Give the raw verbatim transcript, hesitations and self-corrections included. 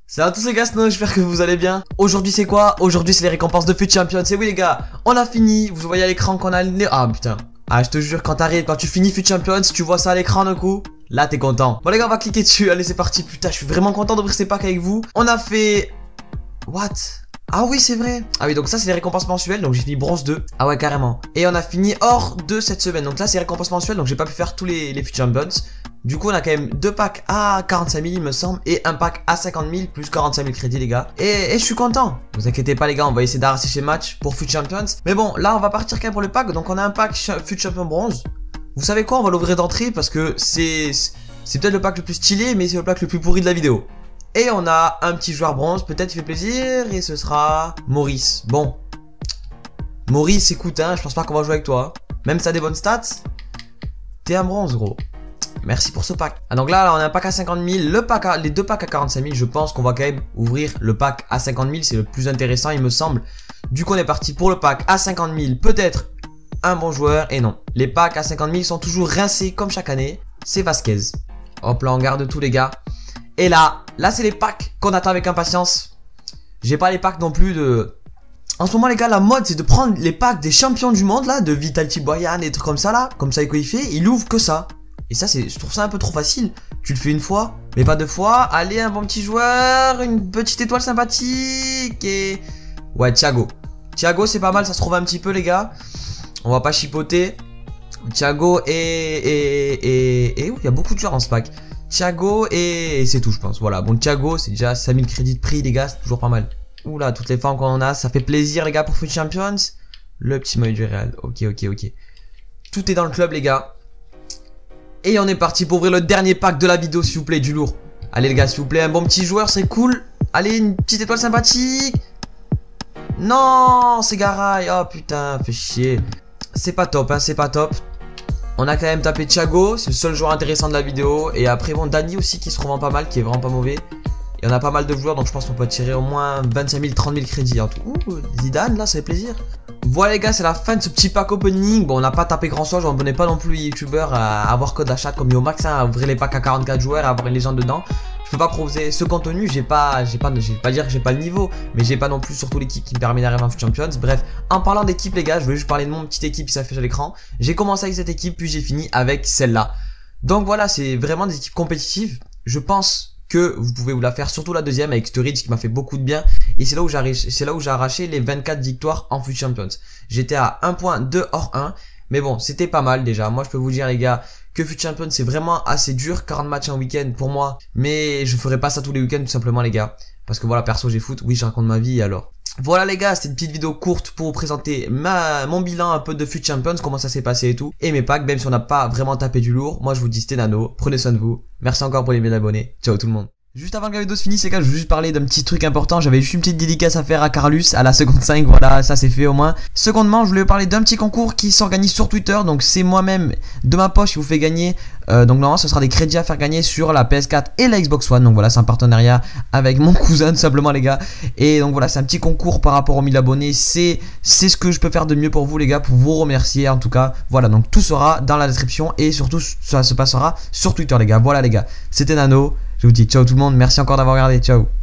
Salut à tous les gars, Snow, j'espère que vous allez bien. Aujourd'hui c'est quoi? Aujourd'hui c'est les récompenses de Fut Champions. Et oui les gars, on a fini. Vous voyez à l'écran qu'on a... Ah putain. Ah je te jure, quand t'arrives, quand tu finis Fut Champions, tu vois ça à l'écran d'un coup. Là t'es content. Bon les gars, on va cliquer dessus. Allez c'est parti. Putain, je suis vraiment content d'ouvrir ces packs avec vous. On a fait... What? Ah oui c'est vrai. Ah oui, donc ça c'est les récompenses mensuelles. Donc j'ai fini bronze deux. Ah ouais carrément. Et on a fini or deux cette semaine. Donc là c'est les récompenses mensuelles. Donc j'ai pas pu faire tous les, les Fut Champions. Du coup on a quand même deux packs à quarante-cinq mille il me semble. Et un pack à cinquante mille plus quarante-cinq mille crédits les gars. Et, et je suis content. Vous inquiétez pas les gars, on va essayer d'arracher ces matchs pour Fut Champions. Mais bon là on va partir quand même pour le pack. Donc on a un pack Fut Champion bronze. Vous savez quoi, on va l'ouvrir d'entrée parce que c'est c'est peut-être le pack le plus stylé, mais c'est le pack le plus pourri de la vidéo. Et on a un petit joueur bronze, peut-être il fait plaisir, et ce sera Maurice. Bon, Maurice écoute hein, je pense pas qu'on va jouer avec toi. Même si t'as des bonnes stats, t'es un bronze gros. Merci pour ce pack. Ah donc là, là on a un pack à cinquante mille, le pack à, les deux packs à quarante-cinq mille. Je pense qu'on va quand même ouvrir le pack à cinquante mille, c'est le plus intéressant il me semble. Du coup on est parti pour le pack à cinquante mille, peut-être un bon joueur. Et non, les packs à cinquante mille sont toujours rincés comme chaque année. C'est Vasquez. Hop là on garde tout les gars. Et là, là c'est les packs qu'on attend avec impatience. J'ai pas les packs non plus de... En ce moment les gars, la mode c'est de prendre les packs des champions du monde là, de Vitality Boyan et trucs comme ça là. Comme ça il fait, il ouvre que ça. Et ça c'est, je trouve ça un peu trop facile. Tu le fais une fois, mais pas deux fois. Allez un bon petit joueur, une petite étoile sympathique et... Ouais Thiago. Thiago c'est pas mal, ça se trouve un petit peu les gars. On va pas chipoter. Thiago et... Et... Et... Et... Oui, il y a beaucoup de joueurs dans ce pack. Thiago et, et c'est tout je pense. Voilà, bon Thiago c'est déjà cinq mille crédits de prix les gars, c'est toujours pas mal. Oula, toutes les formes qu'on a, ça fait plaisir les gars pour Fut Champions. Le petit maillot du Real, ok ok ok. Tout est dans le club les gars. Et on est parti pour ouvrir le dernier pack de la vidéo s'il vous plaît, du lourd. Allez les gars s'il vous plaît, un bon petit joueur c'est cool. Allez une petite étoile sympathique. Non c'est Garay, oh putain fait chier. C'est pas top hein, c'est pas top. On a quand même tapé Thiago, c'est le seul joueur intéressant de la vidéo. Et après bon Dani aussi qui se revend pas mal, qui est vraiment pas mauvais. Et on a pas mal de joueurs donc je pense qu'on peut tirer au moins vingt-cinq mille, trente mille crédits en tout. Ouh, Zidane là ça fait plaisir. Voilà les gars, c'est la fin de ce petit pack opening. Bon on n'a pas tapé grand chose, on ne pas non plus les youtubeurs à avoir code d'achat comme Yomax hein, à ouvrir les packs à quarante-quatre joueurs, à avoir une légende dedans. Je peux pas proposer ce contenu, j'ai pas, j'ai pas, je vais pas dire que j'ai pas le niveau, mais j'ai pas non plus surtout l'équipe qui me permet d'arriver en Fut Champions. Bref, en parlant d'équipe les gars, je voulais juste parler de mon petite équipe qui s'affiche à l'écran. J'ai commencé avec cette équipe, puis j'ai fini avec celle-là. Donc voilà, c'est vraiment des équipes compétitives. Je pense que vous pouvez vous la faire, surtout la deuxième avec Sturridge qui m'a fait beaucoup de bien. Et c'est là où j'ai, c'est là où j'ai arraché les vingt-quatre victoires en Fut Champions. J'étais à un point deux hors un. Mais bon, c'était pas mal déjà. Moi, je peux vous dire, les gars, que Fut Champions, c'est vraiment assez dur. quarante matchs en week-end pour moi. Mais je ferai pas ça tous les week-ends, tout simplement, les gars. Parce que voilà, perso, j'ai foot. Oui, je raconte ma vie, alors. Voilà, les gars, c'était une petite vidéo courte pour vous présenter ma, mon bilan un peu de Fut Champions, comment ça s'est passé et tout. Et mes packs, même si on n'a pas vraiment tapé du lourd. Moi, je vous dis, c'était Nano. Prenez soin de vous. Merci encore pour les mille abonnés. Ciao tout le monde. Juste avant que la vidéo se finisse les gars, je veux juste parler d'un petit truc important. J'avais juste une petite dédicace à faire à Carlus à la seconde cinq, voilà ça c'est fait au moins. Secondement je voulais parler d'un petit concours qui s'organise sur Twitter. Donc c'est moi-même de ma poche qui vous fait gagner euh, donc normalement ce sera des crédits à faire gagner sur la P S quatre et la Xbox One. Donc voilà c'est un partenariat avec mon cousin tout simplement les gars. Et donc voilà c'est un petit concours par rapport aux mille abonnés. C'est c'est ce que je peux faire de mieux pour vous les gars, pour vous remercier en tout cas. Voilà donc tout sera dans la description et surtout ça se passera sur Twitter les gars. Voilà les gars, c'était Nano. Je vous dis ciao tout le monde, merci encore d'avoir regardé, ciao.